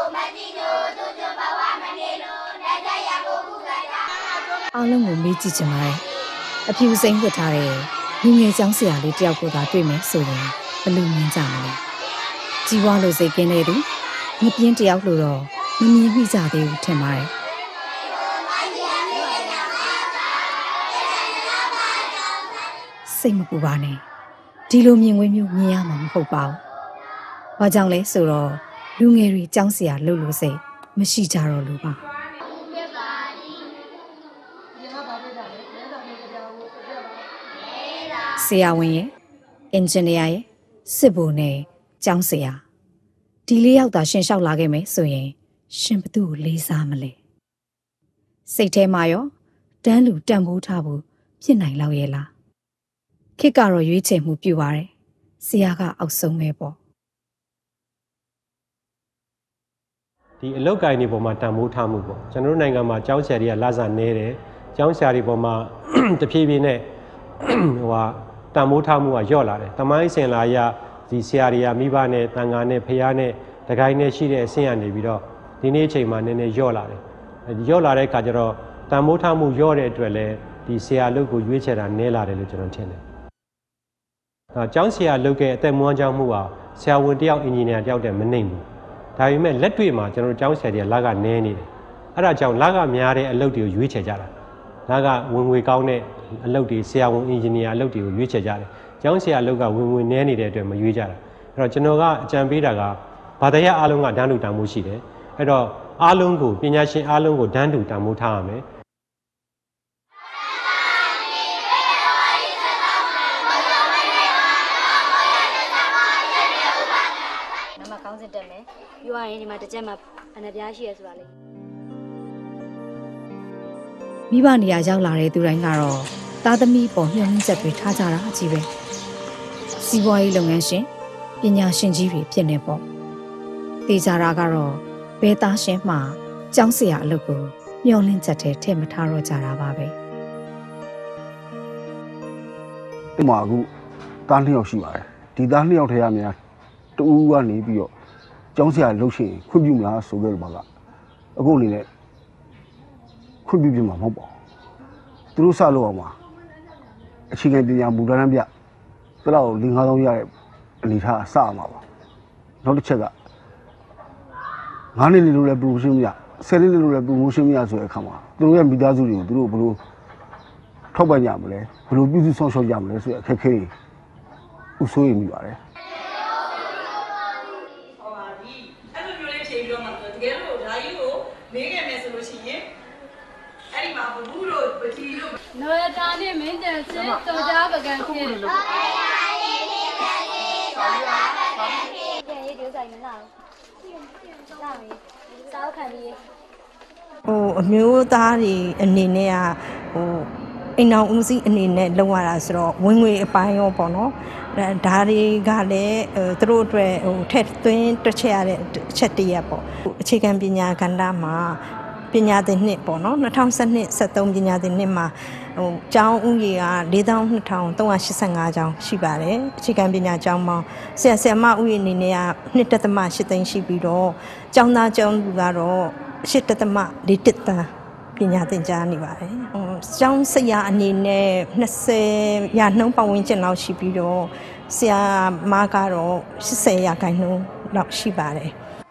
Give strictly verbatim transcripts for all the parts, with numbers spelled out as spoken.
အားလုံးကိုမေးကြည့်ချင်ပါတယ်အဖြူစိမ်းဝတ်ထားတဲ့လူငယ်ကျောင်းဆရာလေးတယောက်ကိုသာတွေ့မယ်ဆိုရင်ဘယ်လိုမြင်ကြမလဲကြီးပွားလို့စိတ်ကင်းတဲ့သူမပြင်းတယောက်လို့တော့မမြင်မိကြသေးဘူးထင်ပါတယ်စိတ်မပူပါနဲ့ဒီလိုမြင်ကွင်းမျိုးမြင်ရမှာမဟုတ်ပါဘူး။ဘာကြောင့်လဲဆိုတော့လူငယ်တွေကျောင်းဆရာလုပ်လို့စိတ်မရှိကြတော့လို့ပါဆရာဝန်ရဲ့အင်ဂျင်နီယာရဲ့စစ်ဗိုလ်နဲ့ကျောင်းဆရာဒီလေးယောက်သာရှင်းလျှောက်လာခဲ့မယ်ဆိုရင်ရှင်ဘသူ့ကိုလေးစားမလဲစိတ်ထဲမှာရောတန်းလူတန်ဖိုးထားဖို့ဖြစ်နိုင်လောက်ရဲ့လားခေတ်ကတော့ရွေးချယ်မှုပြုပါတယ်ဆရာကအောက်ဆုံးပဲပေါ့ဒီအလောက်ကိုင်းတွေပေါ်မှာတန်ဖိုးထားမှုပေါ့ကျွန်တော်တို့နိုင်ငံမှာကျောင်းဆရာတွေကလာစားနေတယ်ကျောင်းဆရာတွေပေါ်မှာတဖြည်းဖြည်းနဲ့ဟိုဟာတန်ဖိုးထားမှုကညော့လာတယ်တမိုင်းစင်လာရဒီဆရာတွေကမိဘနဲ့တန်ခါနဲ့ဖះနဲ့တကိုင်းနဲ့ရှိတဲ့အဆင့်ကနေပြီးတော့ဒီနေ့အချိန်မှာနည်းနည်းညော့လာတယ်ညော့လာတဲ့အခါကျတော့တန်ဖိုးထားမှုညော့တဲ့အတွက်လည်းဒီဆရာလုပ်ကိုရွေးချယ်တာနည်းလာတယ်လို့ကျွန်တော်ထင်တယ်အဲကျောင်းဆရာလုပ်ခဲ့အသက်မွေးကျောင်းမှုဟာဆရာဝန်တယောက်အင်ဂျင်နီယာတယောက်တည်းမနှိမ့်ဘူးဒါပေမဲ့လက်တွေ့မှာကျွန်တော်တို့ကျောင်းဆရာတွေကလကနည်းနေတယ်အဲ့ဒါကြောင့်လကများတဲ့အလုပ်တွေကိုရွေးချယ်ကြတာလကဝင်ငွေကောင်းတဲ့အလုပ်တွေဆရာဝန်အင်ဂျင်နီယာအလုပ်တွေကိုရွေးချယ်ကြတယ်ကျောင်းဆရာအလုပ်ကဝင်ငွေနည်းနေတဲ့အတွက်မရွေးကြတာအဲ့တော့ကျွန်တော်ကအကြံပေးတာကဘာတရားအားလုံးကဒန်းတူတန်ဖိုးရှိတယ်အဲ့တော့အားလုံးကိုပညာရှင်အားလုံးကိုဒန်းတူတန်ဖိုးထားရမယ်တက်မယ်ပြီးသွားရင်ဒီမှာတစ်ချက်မှာအနှပြားရှိရဆိုတာလေမိဘနေရာရောက်လာတဲ့သူတိုင်းကတော့သားသမီးပေါ်မျှော်လင့်ချက်တွေထားကြတာအကြီးပဲစီးပွားရေးလုပ်ငန်းရှင်ပညာရှင်ကြီးတွေဖြစ်နေပေါ့တေချာတာကတော့ဘဲသားရှင်မှကျောင်းဆရာအလုပ်ကိုမျှော်လင့်ချက်တွေထည့်မထားတော့ကြတာပါပဲဒီမှာအခုသားနှစ်ယောက်ရှိပါတယ်ဒီသားနှစ်ယောက်ထဲရများတူဦးကနေပြီးတော့ကျောင်းဆရာလှုပ်ရှင်ခွင့်ပြုမလားဆိုကြလို့ပါကအခုအနေနဲ့ခွင့်ပြုပြမှာမဟုတ်ပါဘူးသူတို့စလို့အောင်ပါအခြေခံပညာမူတန်းပြတလောက်၄၅သောင်းရတဲ့အနေထားအစအမှာပါနောက်တစ်ချက်ကငါးနှစ်နေလို့လည်း promotion မရဆယ်နှစ်နေလို့လည်း promotion မရဆိုတဲ့အခါမှာသူတို့ရဲ့မိသားစုတွေကိုသူတို့ဘယ်လိုထောက်ပံ့ကြမလဲဘယ်လိုပြုစုဆောင်ရှောက်ကြမလဲဆိုတဲ့အခက်အခဲတွေဥဆိုးရမိပါတယ်နော်တာနဲ့မင်းကျန်စစ်တော်ကြားပကံဖြစ်တယ်လို့ရေဒီဆိုင်မလားလာပြီစောက်ခံပြီးဟိုအမျိုးသားတွေအနေနဲ့ကဟိုအိမ်အောင်ဦးစီးအနေနဲ့လုံရတာဆိုတော့ဝင်ငွေအပိုင်းရောပေါ့နော်ဒါတွေကလည်းသူတို့အတွက်ဟိုထက်သွင်းတစ်ချက်ရတဲ့အချက်တည်းရပေါ့အခြေခံပညာကဏ္ဍမှာပညာသင်နှစ်ပေါ့နော်၂၀၁၂ ၁၃ပညာသင်နှစ်မှာဟိုကျောင်းဦးရေက၄သောင်း၂ထောင်၃ရာ၈၅ကျောင်းရှိပါတယ်အခြေခံပညာကျောင်းပေါင်းဆရာဆရာမဦးရေအနေနဲ့က၂.၈သိန်းရှိပြီးတော့ကျောင်းသားကျောင်းသူကတော့၈.၄တန်းပညာသင်ကြားနေပါတယ်ဟိုကျောင်းဆရာအနေနဲ့၂၀ရာနှုန်းပတ်ဝန်းကျင်လောက်ရှိပြီးတော့ဆရာမကတော့၈၀ရာခိုင်နှုန်းလောက်ရှိပါတယ်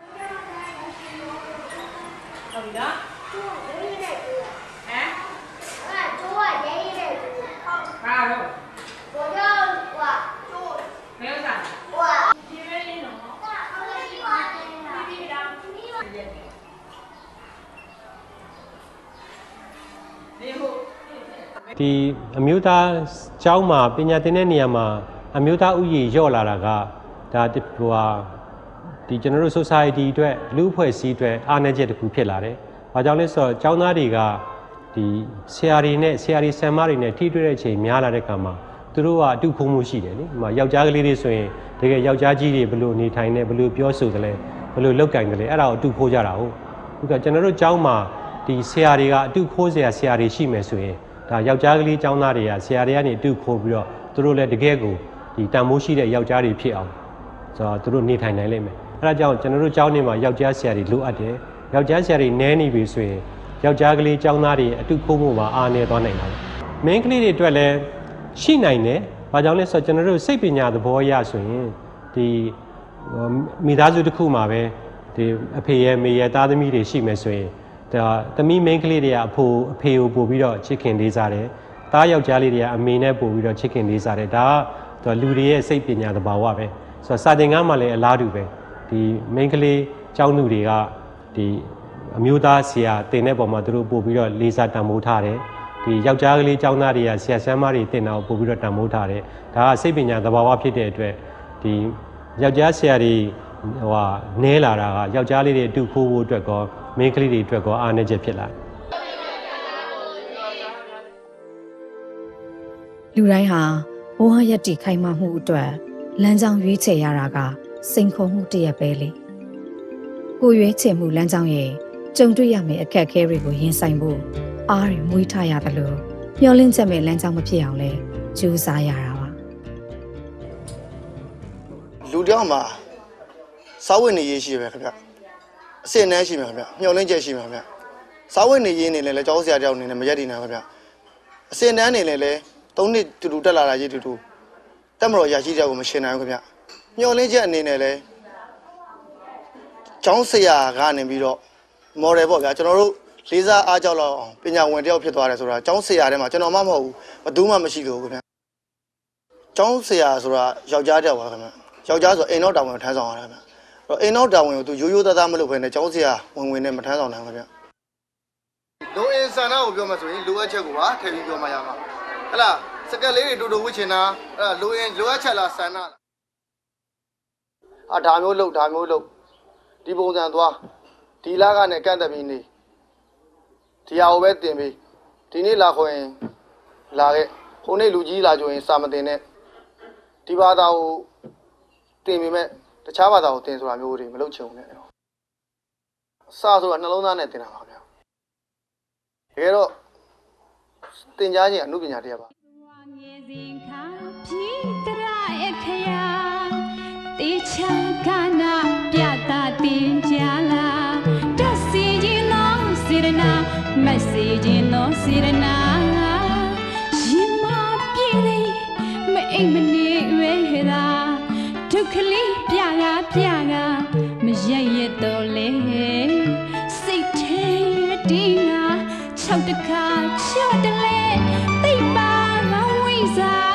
ဒီအမျိုးသားကျောင်းမှာပညာသင်တဲ့နေရာမှာအမျိုးသားဥယျာဉ်ရော့လာတာကဒါဟိုဟာဒီကျွန်တော်တို့ society အတွက်လူအဖွဲ့အစည်းအတွက်အားနည်းချက်တစ်ခုဖြစ်လာတယ်။ဘာကြောင့်လဲဆိုတော့ကျောင်းသားတွေကဒီဆရာတွေနဲ့ဆရာတွေဆရာမတွေနဲ့ထိတွေ့တဲ့အချိန်များလာတဲ့အခါမှာသူတို့ကအတူခုံမှုရှိတယ်လေ။ဒီမှာယောက်ျားကလေးတွေဆိုရင်တကယ်ယောက်ျားကြီးတွေဘယ်လိုနေထိုင်နေဘယ်လိုပြောဆိုကြလဲဘယ်လိုလုပ်ကင်ကြလဲအဲ့ဒါကိုအတူခိုးကြတာဟုတ်။အခုကကျွန်တော်တို့ကျောင်းမှာဒီဆရာတွေကအတူခိုးဆရာဆရာတွေရှိမယ်ဆိုရင်ဒါယောက်ျားကလေးကျောင်းသားတွေကဆရာတွေကနေအတူခိုးပြီးတော့သူတို့လည်းတကယ်ကိုဒီတန်မိုးရှိတဲ့ယောက်ျားတွေဖြစ်အောင်ဆိုတော့သူတို့နေထိုင်နိုင်လိမ့်မယ်အဲ့အဲဒါကြောင့်ကျွန်တော်တို့ကျောင်းနေမှာယောက်ျားဆရာတွေလိုအပ်တယ်ယောက်ျားဆရာတွေနည်းနေပြီဆိုရင်ယောက်ျားကလေးကျောင်းသားတွေအတူခိုးမှုမှာအားနည်းသွားနိုင်တာပဲမင်းကလေးတွေအတွက်လည်းရှိနိုင်တယ်ဘာကြောင့်လဲဆိုတော့ကျွန်တော်တို့စိတ်ပညာသဘောအရဆိုရင်ဒီမိသားစုတစ်ခုမှာပဲဒီအဖေရဲ့မေရဲ့သားသမီးတွေရှိမယ်ဆိုရင်ဒါသမီးမင်းကလေးတွေကအဖိုးအဖေကိုပို့ပြီးတော့ချစ်ခင်လေးစားတယ်သားယောက်ျားလေးတွေကအမေနဲ့ပို့ပြီးတော့ချစ်ခင်လေးစားတယ်ဒါကလူတွေရဲ့စိတ်ပညာသဘာဝပဲဆိုတော့စာသင်ခန်းမှာလည်းအလားတူပဲဒီမင်းကလေးကျောင်းသူတွေကဒီအမျိုးသားဆရာတင်တဲ့ပုံမှာသူတို့ပို့ပြီးတော့လေးစားတန်ဖိုးထားတယ်ဒီယောက်ျားကလေးကျောင်းသားတွေကဆရာဆရာမတွေတင်တာကိုပို့ပြီးတော့တန်ဖိုးထားတယ်ဒါကစိတ်ပညာသဘာဝဖြစ်တဲ့အတွက်ဒီယောက်ျားဆရာတွေဟိုဟာနဲလာတာကယောက်ျားလေးတွေအတူခိုးဖို့အတွက်ကောမင်းကလေးတွေအတွက်ကောအားနည်းချက်ဖြစ်လာလူတိုင်းဟာဘဝရည်တည်ခိုင်မာမှုအတွက်လမ်းကြောင်းရွေးချယ်ရတာကစိန်ခေါ်မှုတစ်ရပ်ပဲလေကိုရွေးချယ်မှုလမ်းကြောင်းရဲ့ကြုံတွေ့ရမယ့်အခက်အခဲတွေကိုရင်ဆိုင်ဖို့အားရမွေးထားရတယ်လို့မျှော်လင့်ချက်မဲ့လမ်းကြောင်းမဖြစ်အောင်လဲကြိုးစားရတာပါလူတယောက်မှာစာဝတ်နေရေးရှိပဲခင်ဗျအစင်နှမ်းရှိမှာခင်ဗျမျှော်လင့်ချက်ရှိမှာခင်ဗျစာဝတ်နေရေးနေလဲလည်းကျောင်းဆရာတယောက်နေလဲမရက်တည်နိုင်ခင်ဗျအစင်နှမ်းနေလဲလည်းသုံးနှစ်တူတူတက်လာတာကြီးတူတူတက်မတော်ရရှိတဲ့ကိုမရှင်းနိုင်ဘူးခင်ဗျမျှော်လင့်ချက်အနေနဲ့လဲကျောင်းဆရာကနေပြီးတော့ model ပေါ့ဗျာကျွန်တော်တို့လေးစားအားကြောက်လောက်အောင်ပညာဝင်တယောက်ဖြစ်သွားတယ်ဆိုတာကျောင်းဆရာထဲမှာကျွန်တော်မှမဟုတ်ဘူးဘယ်သူမှမရှိလို့ခင်ဗျကျောင်းဆရာဆိုတာယောက်ျားတယောက်ပါခင်ဗျယောက်ျားဆိုအိမ်တော့တာဝန်ထမ်းဆောင်ရတယ်ခင်ဗျအဲ့တော့အိမ်တော့တာဝန်ကိုသူရိုးရိုးသားသားမလုပ်ဘဲနဲ့ကျောင်းဆရာဝင်ဝင်နဲ့မထမ်းဆောင်နိုင်ဘူးခင်ဗျလိုအင်ဆန္ဒကိုပြောမှဆိုရင်လိုအပ်ချက်ကိုပါထည့်ပြီးပြောမှရမှာဟဲ့လားစကက်လေးတွေတူတူဝှချင်တာအဲ့ဒါလိုအင်လိုအပ်ချက်လားဆန္ဒလားအာဒါမျိုးလုပ်ဒါမျိုးလုပ်ဒီပုံစံသွားဒီလာကနဲ့ကန့်တက်ပြီးနေဒီဟာကိုပဲတင်ပြီးဒီနေ့လာခေါ်ရင်လာခဲ့ခုနေ့လူကြီးလာကြရင်စာမတင်နဲ့ဒီဘာသာကိုတင်ပေမဲ့တခြားဘာသာကိုတင်ဆိုတာမျိုးတွေမလုပ်ချင်ဘူးနဲ့စာဆိုတာနှလုံးသားနဲ့တင်တာပါဗျာတကယ်တော့တင်ကြားခြင်းအမှုပညာတရားပါတေချာကနာပြတာတင်ကြလာတစီခြင်းသောစေရနာမစီခြင်းသောစေရနာရင်မပြေလေမအိမ်မနေဝဲတာဒုက္ခလေးပြတာပြတာမရရတော့လေစိတ်ထဲတင်းငါ၆တခါချော့တလဲသိပါငါဝိစား